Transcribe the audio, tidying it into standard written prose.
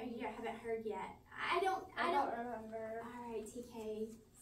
you haven't heard yet. I don't remember. All right, TK.